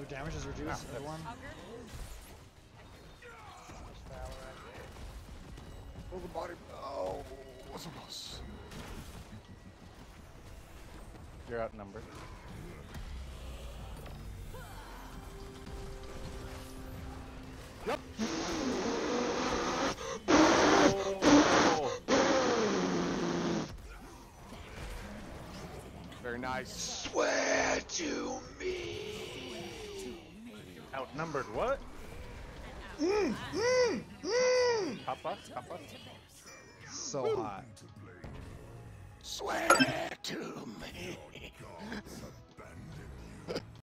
Their damage is reduced, everyone. Oh, the body. Oh, what's close? You're outnumbered. Yep. Oh. Very nice. Swear to me. Outnumbered what? Top us, top us. So hot. Swear to me.